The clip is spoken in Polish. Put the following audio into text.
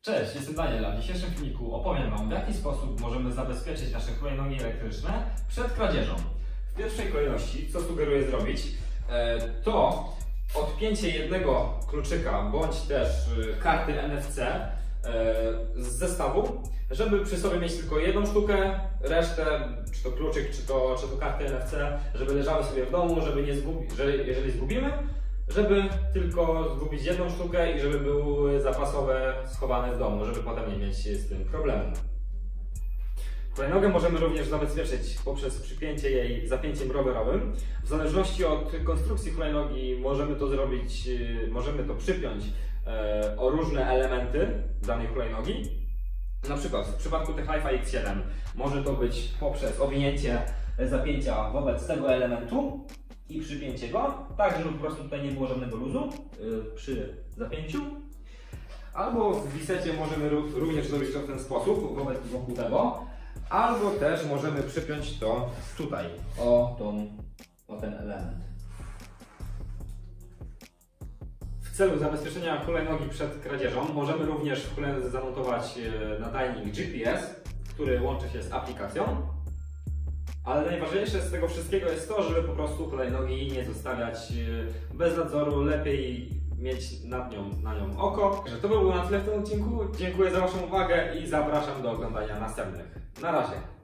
Cześć, jestem Daniel, a w dzisiejszym filmiku opowiem Wam, w jaki sposób możemy zabezpieczyć nasze hulajnogi elektryczne przed kradzieżą. W pierwszej kolejności, co sugeruję zrobić, to odpięcie jednego kluczyka bądź też karty NFC z zestawu, żeby przy sobie mieć tylko jedną sztukę, resztę, czy to kluczyk, czy to karty NFC, żeby leżały sobie w domu, żeby nie zgubić, jeżeli zgubimy, żeby tylko zgubić jedną sztukę i żeby były zapasowe schowane w domu, żeby potem nie mieć z tym problemu. Hulajnogę możemy również zabezpieczyć poprzez przypięcie jej zapięciem rowerowym. W zależności od konstrukcji hulajnogi możemy to przypiąć o różne elementy danej hulajnogi. Na przykład w przypadku Techlife'a X7 może to być poprzez owinięcie zapięcia wobec tego elementu i przypięcie go, tak żeby po prostu tutaj nie było żadnego luzu przy zapięciu. Albo w wisecie możemy również zrobić to w ten sposób, wokół tego. Albo też możemy przypiąć to tutaj, o ten element. W celu zabezpieczenia hulajnogi przed kradzieżą możemy również w hulajnodze zamontować nadajnik GPS, który łączy się z aplikacją. Ale najważniejsze z tego wszystkiego jest to, żeby po prostu hulajnogi nie zostawiać bez nadzoru, lepiej mieć na nią oko. Także to by było na tyle w tym odcinku. Dziękuję za Waszą uwagę i zapraszam do oglądania następnych. Na razie.